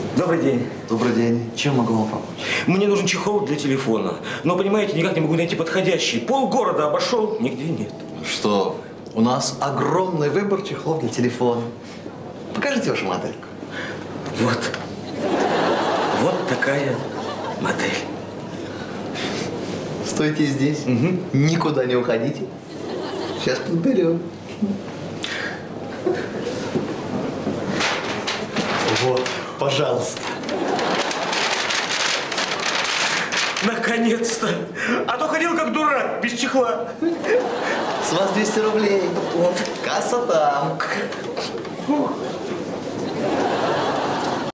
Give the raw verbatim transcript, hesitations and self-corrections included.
Добрый день. Добрый день. Чем могу вам помочь? Мне нужен чехол для телефона. Но, понимаете, никак не могу найти подходящий. Пол города обошел, нигде нет. Что? У нас огромный выбор чехлов для телефона. Покажите вашу модельку. Вот. Вот такая модель. Стойте здесь. Угу. Никуда не уходите. Сейчас подберем. Вот, пожалуйста. Наконец-то! А то ходил как дурак, без чехла. С вас двести рублей. Вот, касса там.